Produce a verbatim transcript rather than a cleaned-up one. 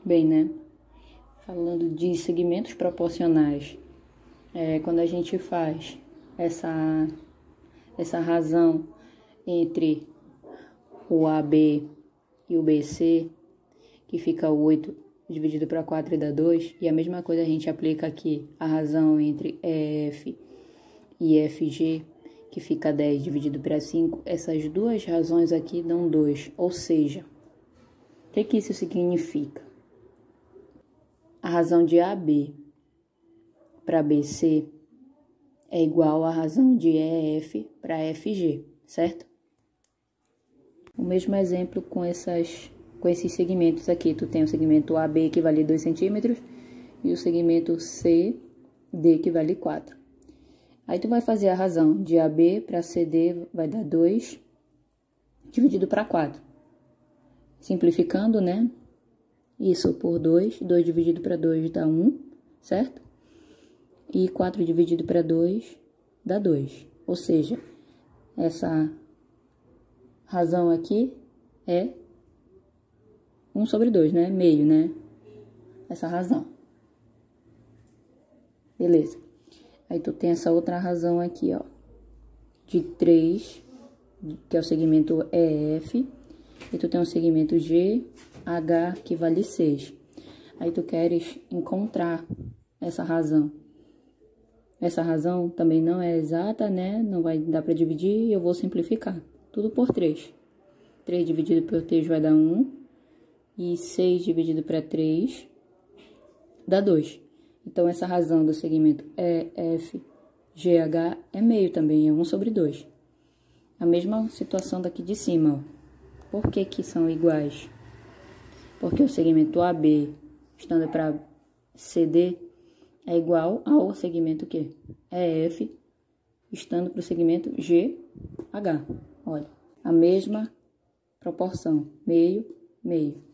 Bem, né? Falando de segmentos proporcionais, é, quando a gente faz essa, essa razão entre o A B e o B C, que fica oito dividido para quatro e dá dois, e a mesma coisa a gente aplica aqui a razão entre E F e F G, que fica dez dividido para cinco, essas duas razões aqui dão dois, ou seja, o que, que isso significa? A razão de A B para B C é igual à razão de E F para F G, certo? O mesmo exemplo com, essas, com esses segmentos aqui. Tu tem o segmento A B que vale dois centímetros e o segmento C D que vale quatro. Aí tu vai fazer a razão de A B para C D, vai dar dois dividido para quatro. Simplificando, né? Isso por dois, dois dividido para dois dá um, certo? E quatro dividido para dois dá dois. Ou seja, essa razão aqui é um sobre dois, né? Meio, né? Essa razão. Beleza. Aí tu tem essa outra razão aqui, ó. De três, que é o segmento E F. E tu tem o segmento G H, que vale seis. Aí tu queres encontrar essa razão. Essa razão também não é exata, né? Não vai dar para dividir e eu vou simplificar. Tudo por três. três dividido por três vai dar um. E seis dividido para três dá dois. Então, essa razão do segmento E F G H é meio também, é um sobre dois. A mesma situação daqui de cima, ó. Por que que são iguais? Porque o segmento A B, estando para C D, é igual ao segmento que E F, estando para o segmento G H. Olha, a mesma proporção, meio, meio.